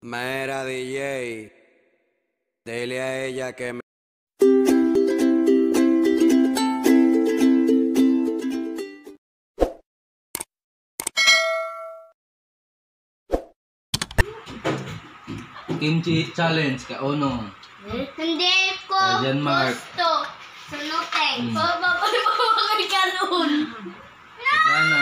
Mera DJ, dile a ella que me... Kimchi challenge ka uno. Hindi ko Ayan, Mark. gusto. Sunuteng. Bababay ka nun. Sana.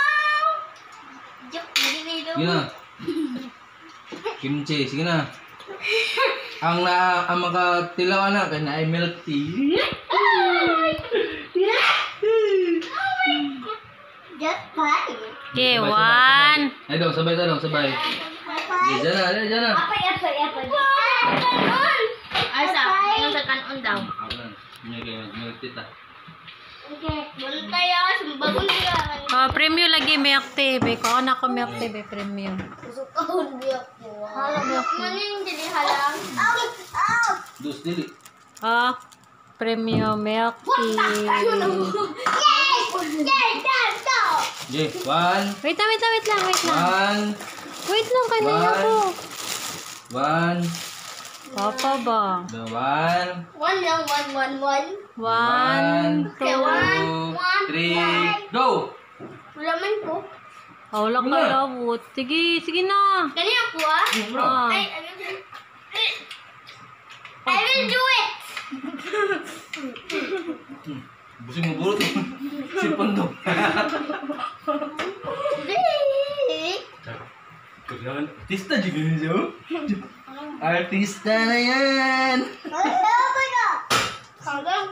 Joke, hindi Sige na. Kimchi, sige na. Ang makatilaw na kay na ay milk tea. Just fine. Okay, one. Ay daw, sabay daw, sabay. Diyan na. Apay. Ay, sa kanon daw. Ini kayak milk tea ta. Okay. Buntay sumbabon ka. Oh, premium lagi milk tea. Be, ko na ko milk tea, be, premium. Susukahon biyak ko. Halang milk tea. Manin jadi halang. Dus dili. Oh, premium milk tea. Jay, one. Wait lang. One. Wait lang, kanina ko. One. Papa ba? The one. One, Okay, two. one. 3, go! Wala man po. Oh, wala ka Wala. labot. Sige na. Kanina po ah. Ah. I will do it. Busing mo burot. Sipon to. Artista juga nih, Jo. Artista na yan. Hanggang.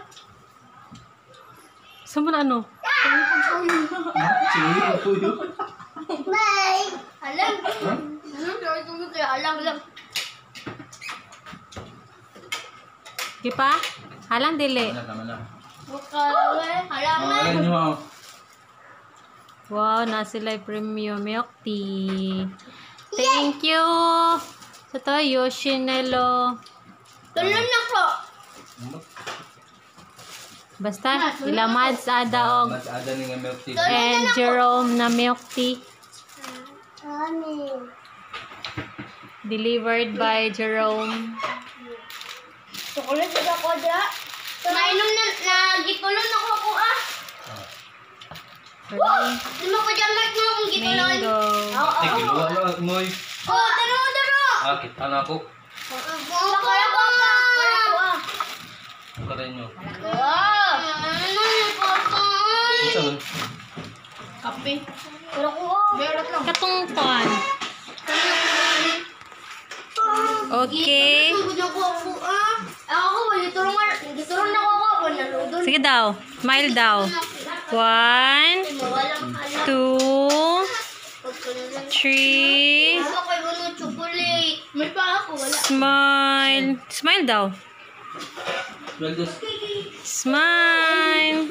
Saan mo na ano? Sige, ako yun. Bye. Alam. Tulog kaya alam. Di pa? Halang dili. Tama na. Alam na. Alam niyo ako. Wow, na sila premium milk tea. Thank you. Sa to, Yoshinelo. Tulog na ko. Basta, ilamad sa adaog. Mas ada nih nga milk tea. And Jerome na milk tea. Delivered by Jerome. Chocolate sa ko dra. Mainom na gitulon na ko ah. Di mo ko dyan mark na akong gitulon. Mango. Sige, luwa lang mo. Oh, taro. Akit anak ko. Para ko ah. Buka rin nyo. Isa man. Kape. Pero ko ah. Meron lang. Katungpan. Okay. Gitulon na ko naludon. Sige daw. Smile daw. 1, 2, 3. Chocolate. May pa ako, wala. Smile. Smile daw. Well, just. Smile.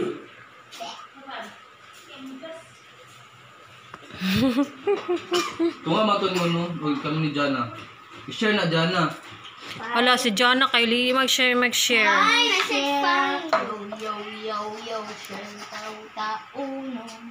Tunga maton mo no. Huwag kami ni Jana. I-share na Jana. Wala, si Jonna kayo li mag-share. Ay, nasa pa. Yo. Tao.